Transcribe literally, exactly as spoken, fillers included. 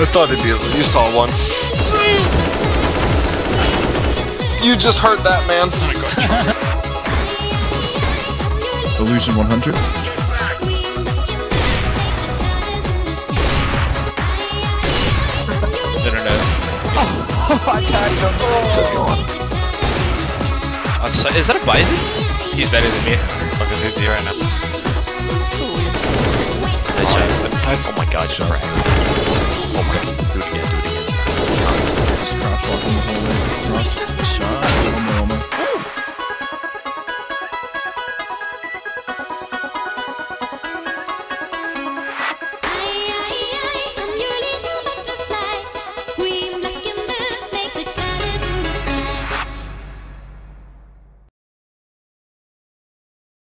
I thought it'd be. You saw one. You just heard that, man. Illusion one hundred. Internet. Oh, I tagged him. Oh. So, is that a Bison? He's better than me. What the fuck is he doing right now? Oh my god, you're right. Oh my god, do it again, do it again. Just crouch walking the whole way. Cross. Shot.